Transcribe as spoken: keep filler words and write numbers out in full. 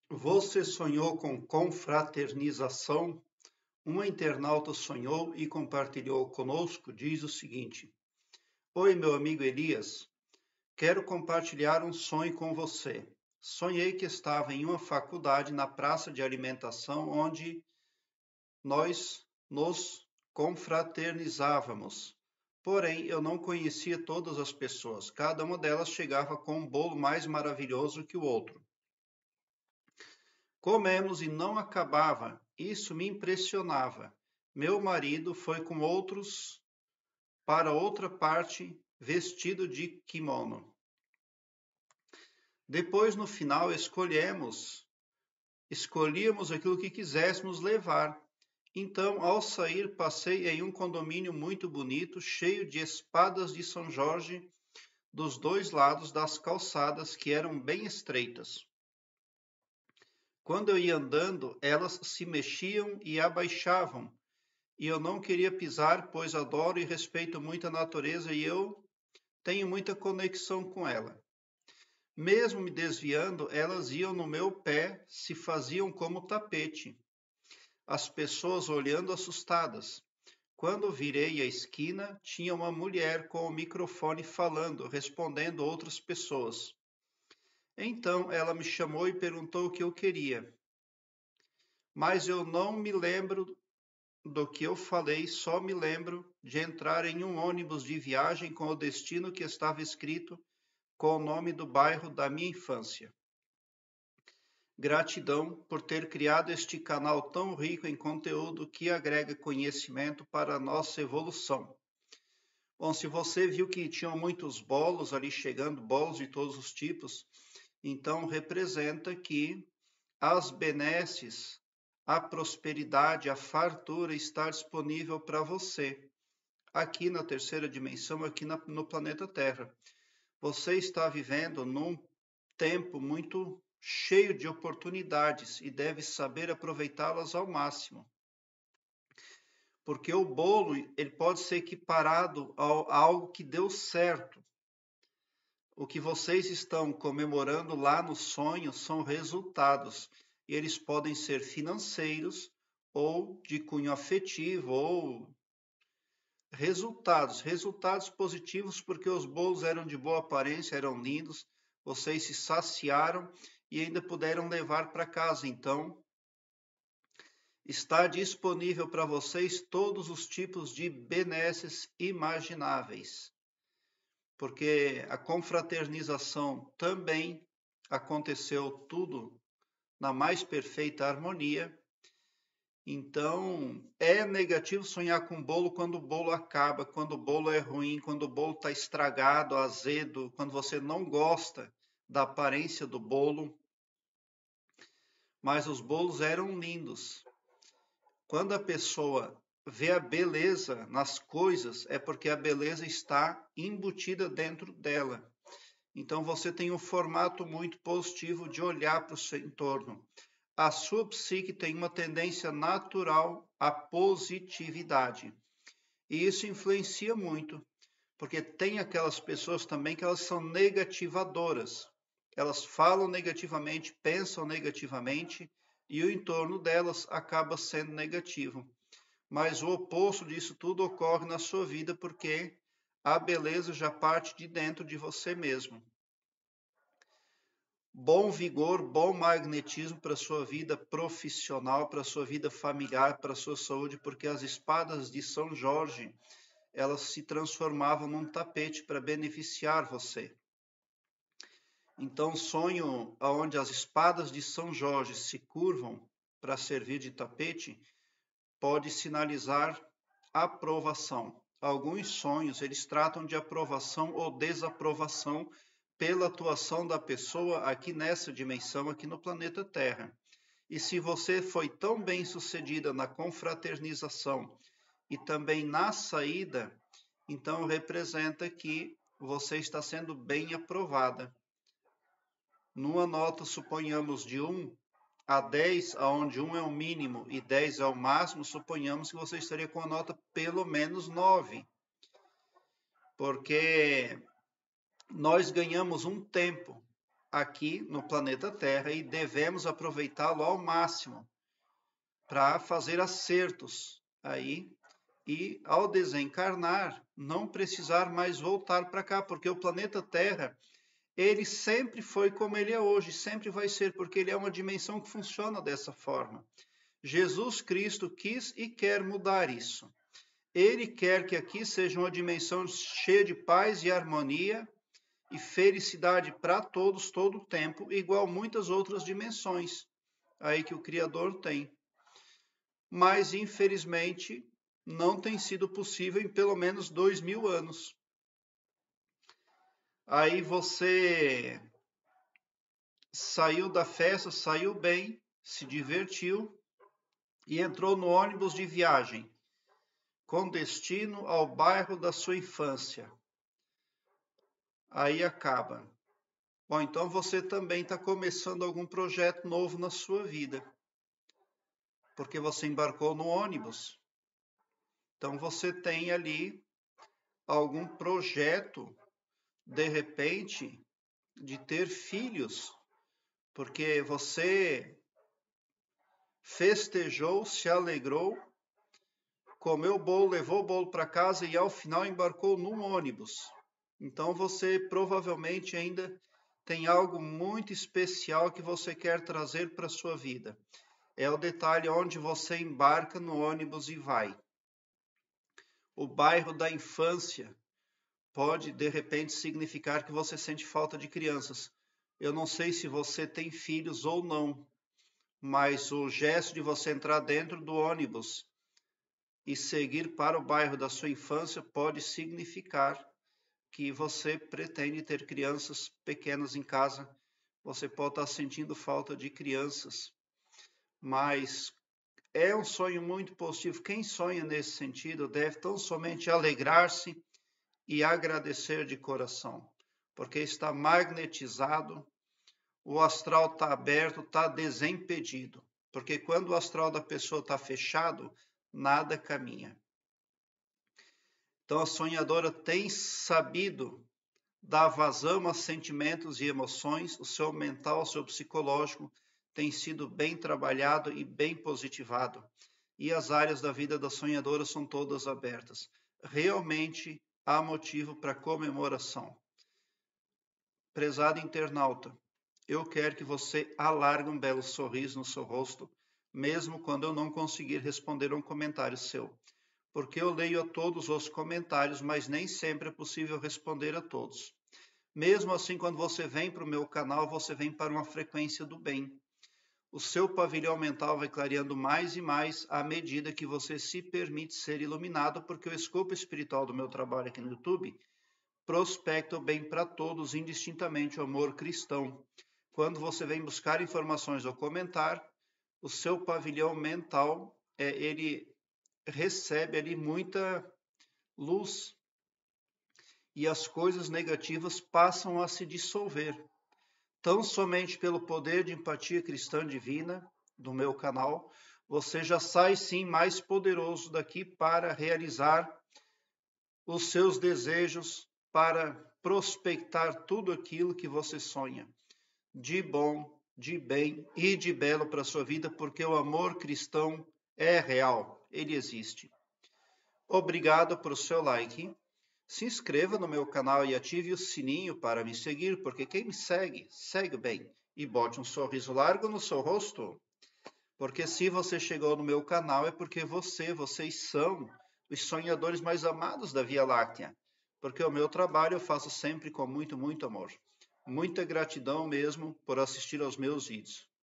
Você sonhou com confraternização? Uma internauta sonhou e compartilhou conosco, diz o seguinte: Oi, meu amigo Elias, quero compartilhar um sonho com você. Sonhei que estava em uma faculdade na praça de alimentação onde nós nos confraternizávamos. Porém, eu não conhecia todas as pessoas. Cada uma delas chegava com um bolo mais maravilhoso que o outro. Comemos e não acabava. Isso me impressionava. Meu marido foi com outros para outra parte, vestido de kimono. Depois, no final, escolhemos, escolhíamos aquilo que quiséssemos levar. Então, ao sair, passei em um condomínio muito bonito, cheio de espadas de São Jorge dos dois lados das calçadas, que eram bem estreitas. Quando eu ia andando, elas se mexiam e abaixavam, e eu não queria pisar, pois adoro e respeito muito a natureza e eu tenho muita conexão com ela. Mesmo me desviando, elas iam no meu pé, se faziam como tapete. As pessoas olhando assustadas. Quando virei a esquina, tinha uma mulher com o microfone falando, respondendo outras pessoas. Então ela me chamou e perguntou o que eu queria. Mas eu não me lembro do que eu falei, só me lembro de entrar em um ônibus de viagem com o destino que estava escrito com o nome do bairro da minha infância. Gratidão por ter criado este canal tão rico em conteúdo que agrega conhecimento para a nossa evolução. Bom, se você viu que tinham muitos bolos ali chegando, bolos de todos os tipos, então representa que as benesses, a prosperidade, a fartura está disponível para você, aqui na terceira dimensão, aqui na, no planeta Terra. Você está vivendo num tempo muito cheio de oportunidades e deve saber aproveitá-las ao máximo. Porque o bolo ele pode ser equiparado ao, a algo que deu certo. O que vocês estão comemorando lá no sonho são resultados. E eles podem ser financeiros ou de cunho afetivo ou resultados, resultados positivos porque os bolos eram de boa aparência, eram lindos, vocês se saciaram e ainda puderam levar para casa. Então, está disponível para vocês todos os tipos de benesses imagináveis, porque a confraternização também aconteceu tudo na mais perfeita harmonia. Então, é negativo sonhar com bolo quando o bolo acaba, quando o bolo é ruim, quando o bolo está estragado, azedo, quando você não gosta da aparência do bolo. Mas os bolos eram lindos. Quando a pessoa vê a beleza nas coisas, é porque a beleza está embutida dentro dela. Então você tem um formato muito positivo de olhar para o seu entorno. A sua psique tem uma tendência natural à positividade. E isso influencia muito, porque tem aquelas pessoas também que elas são negativadoras. Elas falam negativamente, pensam negativamente e o entorno delas acaba sendo negativo. Mas o oposto disso tudo ocorre na sua vida porque a beleza já parte de dentro de você mesmo. Bom vigor, bom magnetismo para a sua vida profissional, para a sua vida familiar, para a sua saúde, porque as espadas de São Jorge, elas se transformavam num tapete para beneficiar você. Então, sonho onde as espadas de São Jorge se curvam para servir de tapete, pode sinalizar aprovação. Alguns sonhos, eles tratam de aprovação ou desaprovação pela atuação da pessoa aqui nessa dimensão, aqui no planeta Terra. E se você foi tão bem sucedida na confraternização e também na saída, então representa que você está sendo bem aprovada. Numa nota, suponhamos, de um a dez, onde um é o mínimo e dez é o máximo, suponhamos que você estaria com a nota pelo menos nove. Porque nós ganhamos um tempo aqui no planeta Terra e devemos aproveitá-lo ao máximo para fazer acertos aí e, ao desencarnar, não precisar mais voltar para cá, porque o planeta Terra, ele sempre foi como ele é hoje, sempre vai ser, porque ele é uma dimensão que funciona dessa forma. Jesus Cristo quis e quer mudar isso. Ele quer que aqui seja uma dimensão cheia de paz e harmonia e felicidade para todos, todo o tempo, igual muitas outras dimensões aí que o Criador tem. Mas, infelizmente, não tem sido possível em pelo menos dois mil anos. Aí você saiu da festa, saiu bem, se divertiu e entrou no ônibus de viagem, com destino ao bairro da sua infância. Aí acaba. Bom, então você também está começando algum projeto novo na sua vida, porque você embarcou no ônibus. Então você tem ali algum projeto, de repente, de ter filhos, porque você festejou, se alegrou, comeu o bolo, levou o bolo para casa e ao final embarcou num ônibus. Então você provavelmente ainda tem algo muito especial que você quer trazer para a sua vida. É o detalhe onde você embarca no ônibus e vai. O bairro da infância pode, de repente, significar que você sente falta de crianças. Eu não sei se você tem filhos ou não, mas o gesto de você entrar dentro do ônibus e seguir para o bairro da sua infância pode significar que você pretende ter crianças pequenas em casa. Você pode estar sentindo falta de crianças, mas é um sonho muito positivo. Quem sonha nesse sentido deve tão somente alegrar-se e agradecer de coração, porque está magnetizado, o astral está aberto, está desimpedido, porque quando o astral da pessoa está fechado, nada caminha. Então a sonhadora tem sabido dar vazão a sentimentos e emoções, o seu mental, o seu psicológico tem sido bem trabalhado e bem positivado. E as áreas da vida da sonhadora são todas abertas. Realmente há motivo para comemoração. Prezado internauta, eu quero que você alargue um belo sorriso no seu rosto, mesmo quando eu não conseguir responder a um comentário seu. Porque eu leio a todos os comentários, mas nem sempre é possível responder a todos. Mesmo assim, quando você vem para o meu canal, você vem para uma frequência do bem. O seu pavilhão mental vai clareando mais e mais à medida que você se permite ser iluminado, porque o escopo espiritual do meu trabalho aqui no YouTube prospecta o bem para todos, indistintamente o amor cristão. Quando você vem buscar informações ou comentar, o seu pavilhão mental, é, ele recebe ali muita luz e as coisas negativas passam a se dissolver. Tão somente pelo poder de empatia cristã divina do meu canal, você já sai sim mais poderoso daqui para realizar os seus desejos, para prospectar tudo aquilo que você sonha, de bom, de bem e de belo para a sua vida, porque o amor cristão é real, ele existe. Obrigado por seu like. Se inscreva no meu canal e ative o sininho para me seguir, porque quem me segue, segue bem. E bote um sorriso largo no seu rosto. Porque se você chegou no meu canal é porque você, vocês são os sonhadores mais amados da Via Láctea. Porque o meu trabalho eu faço sempre com muito, muito amor. Muita gratidão mesmo por assistir aos meus vídeos.